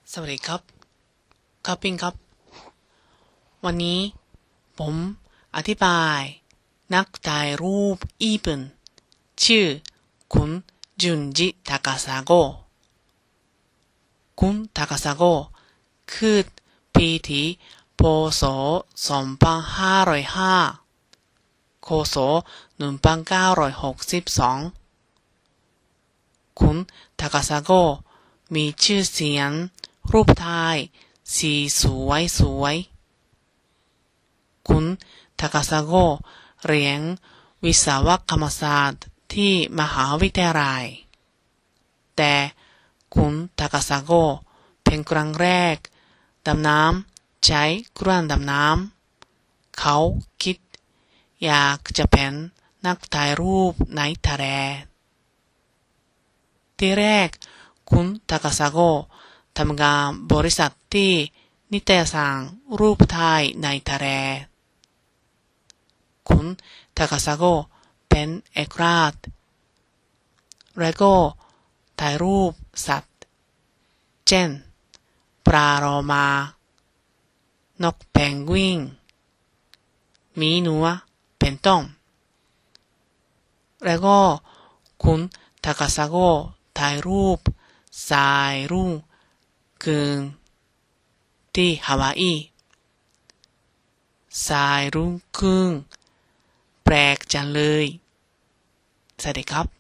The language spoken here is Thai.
สวัสดีครับครับปิงครับวันนี้ผมอธิบายนักถ่ายรูปญี่ปุ่นชื่อคุณจุนจิทากาซาโกะคุณทากาซาโกะคือปีที่พ.ศ. 2505 ค.ศ. 1962คุณทากาซาโกะมีชื่อเสียงรูปถ่ายสีสวยคุณทากาซาโกะเรียนวิศวกรรมศาสตร์ที่มหาวิทยาลัยแต่คุณทากาซาโกะเป็นครั้งแรกดำน้ำใช้เครื่องดำน้ำเขาคิดอยากจะเป็นนักถ่ายรูปในทะเลที่แรกคุณทากาซาโกะทำงานบริษัทที่นิตยสารรูปถ่ายในทะเลคุณทากาซาโกะเป็นเอกอัครราชและก็ถ่ายรูปสัตว์เช่นปลาโลมานกเพนกวินหมีหนูเป็นต้นแล้วก็คุณทากาซาโกะถ่ายรูปสายรุ้งขึ้นที่ฮาวายสายรุ้งขึ้นแปลกจังเลยสวัสดีครับ